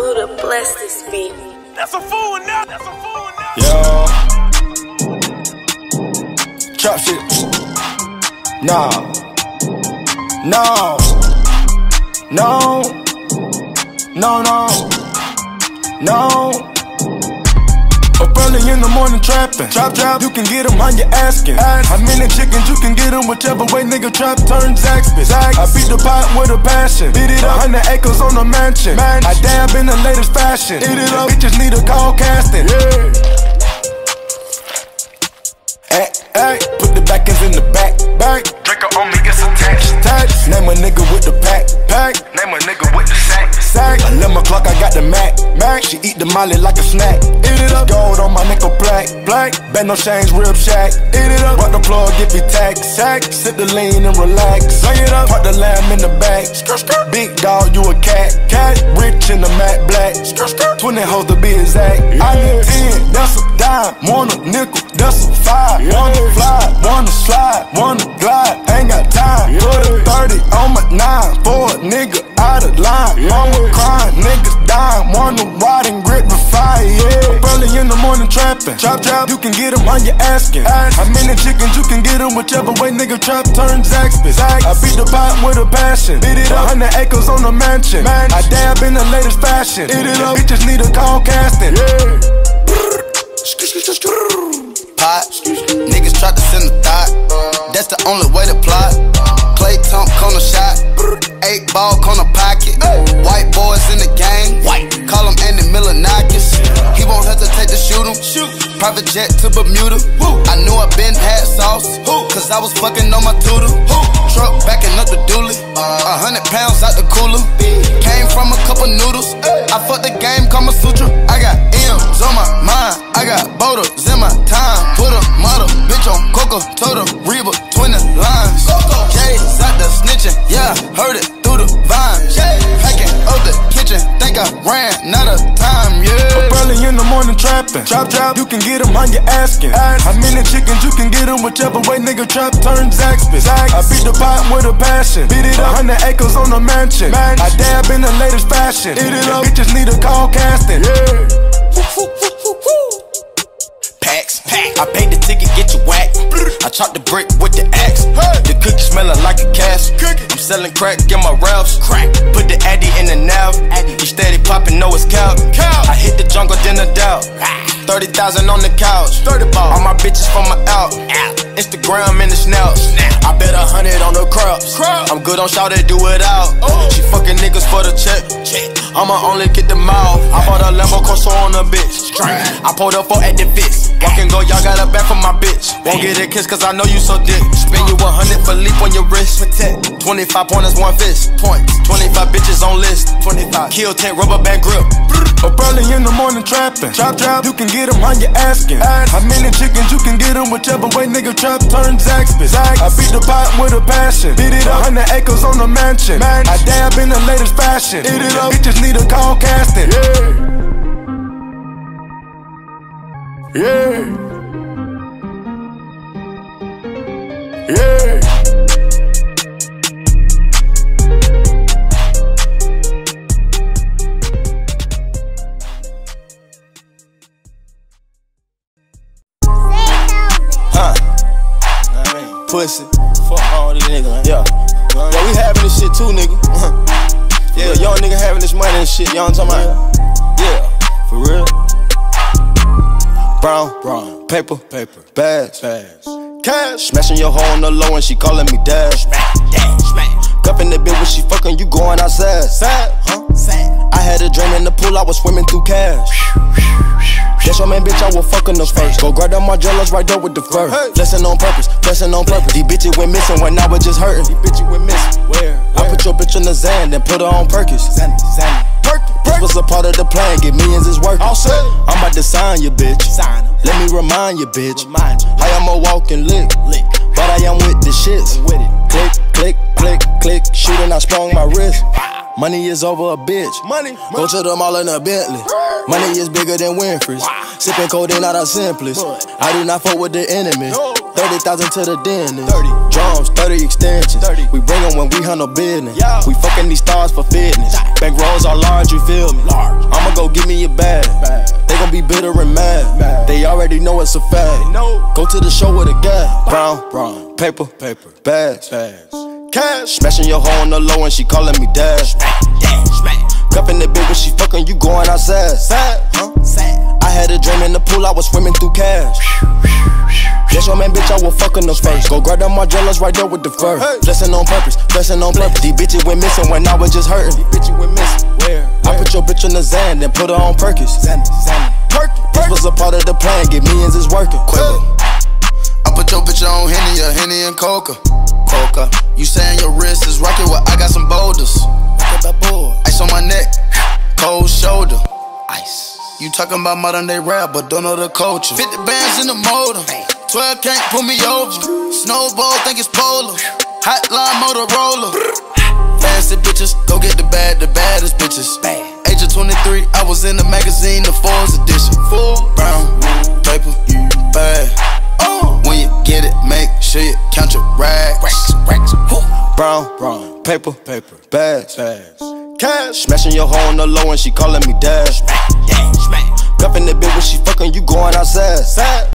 Buddha bless this beat. That's a fool now. That's a fool now. Yo, trap shit. No, no, no, no, no, no. Up early in the morning trapping. Trap, you can get them how you asking. How many chickens you can get them, whichever way nigga trap turns Zaxby's. I beat the pot with a passion. Beat it up, 100 acres on a mansion. I dab in the latest fashion. Eat it up, bitches need a call casting. Yeah. Hey, put the back ends in the back. Drinker on me, it's attached. Name a nigga with the pack. Name a nigga with the sack. 11 o'clock, I got the Mac. She eat the molly like a snack. Eat it up, gold on my nickel black. Bet no change, rib shack. Eat it up, rock the plug, get me tax. Sip the lean and relax. Bring it up, park the lamb in the back. Big dog, you a cat. Rich in the matte black. 20 hoes to be exact. I need 10, that's a dime. Want a nickel, that's a 5. Wanna fly, wanna slide, wanna glide. Ain't got time. Put a 30 on my 9. For a nigga out of line. Mama crying, niggas dying. Wanna ride and grit the fire, yeah. Early in the morning trapping. Trap, you can get them how you asking. How many chickens you can get them, whichever way nigga trap turns Zaxby's. I beat the pot with a passion. Beat it up, 100 acres on a mansion. I dab in the latest fashion. Eat it up, bitches need a call casting. Yeah. Pot, niggas try to send a thought. That's the only way to plot. Clay Tump, corner shot. 8 ball, corner pocket. White boys in the game. Call him Andy Milonakis. He won't hesitate to shoot him. Private jet to Bermuda. I knew I been had sauce. Cause I was fucking on my tutor. Truck backing up the dually. 100 pounds out the cooler. Came from a couple noodles. I fucked the game, Kama Sutra. I got M's on my mind. I got boulders in my time. Put a model bitch on Coco, told her Reba, 20 lines. J's out the snitching, yeah, heard it through the vines. Packing up the kitchen, think I ran out of time, yeah. Up early in the morning trapping. Trap, you can get them how you asking. How many chickens you can get them, whichever way nigga trap turns Zaxby's. I beat the pot with a passion. Beat it up, 100 acres on a mansion. I dab in the latest fashion. Eat it up, bitches need a call casting. Yeah. Packs. I paid the ticket, get you whack. I chopped the brick with the axe. The cookie smelling like a cash. I'm selling crack in my raps. Put the addy in the nav. He steady popping, know it's cow. I hit the jungle, then a doubt. 30,000 on the couch. All my bitches from my out. Instagram in the snouts. I bet 100 on the crops. I'm good on shout it, do it out. She fucking niggas for the check. I'ma only get the mouth. I bought a Lambo Corso on a bitch. I pulled up for at the fits. Walk and go, y'all got a back for my bitch. Won't get a kiss cause I know you so dick. Spend you 100 for leap on your wrist. 25 pointers, 1 fist. 25 bitches on list. 25 kill 10 rubber band grip. Up early in the morning trapping. Trap, you can get them how you asking. How many chickens you can get them, whichever way nigga trap turns Zaxby's. I beat the pot with a passion. Beat it up, 100 acres on a mansion. I dab in the latest fashion. Eat it up, bitches need a call casting. Yeah. Pussy, fuck all these niggas, yeah. Yeah, we having this shit too, nigga. Yeah, young nigga having this money and shit, you know what I'm talking about? Yeah, for real. Brown, paper, bags, cash. Smashing your hoe on the low and she calling me dad. Cuffing the bitch when she fucking, you going outside. I had a dream in the pool, I was swimming through cash. That's your man, bitch, I will fucking the first. Go grab them Margellas right there with the fur. Blessing on purpose. These bitches went missing when I was just hurting. Where? I put your bitch in the Zan, then put her on Perkins. This was a part of the plan, get millions is working. I'm about to sign you, bitch. Let me remind you, bitch. I am a walking lick, but I am with the shits. Click, shooting, I sprung my wrist. Money is over a bitch. Go to the mall in a Bentley. Money is bigger than Winfrey's. Sipping codeine out of Simplest. I do not fuck with the enemy. 30,000 to the dentist. drums, 30 extensions. We bring them when we handle business. We fucking these stars for fitness. Bank rolls are large, you feel me? I'ma go give me a bag. They gon' be bitter and mad. They already know it's a fact. Go to the show with a guy. Brown, paper, bags, cash. Smashing your hoe on the low and she calling me dad. Cuffin' the bitch when she fucking, you going outside. I had a dream in the pool, I was swimming through cash. Yes, your man, bitch, I was fucking the first. Go grab them Margellas right there with the fur. Blessing on purpose, blessing on purpose. These bitches went missing when I was just hurting. I put your bitch in the Zan, then put her on Perkins. This was a part of the plan, get millions is working. I put your bitch on Henny and Coca. You saying your wrist is rocking, well, I got some boulders. Ice on my neck, cold shoulder. Ice. You talking about modern day rap, but don't know the culture. 50 bands in the motor, 12 can't pull me over. Snowball, think it's polar. Hotline Motorola. Fancy bitches, go get the baddest bitches. Age of 23, I was in the magazine, the Forbes edition. Brown, paper, bag. When you get it, make sure you count your rags. Brown, paper, bags, cash. Smashing your hoe on the low and she calling me dad. Cuffin' the bitch when she fucking, you going outside.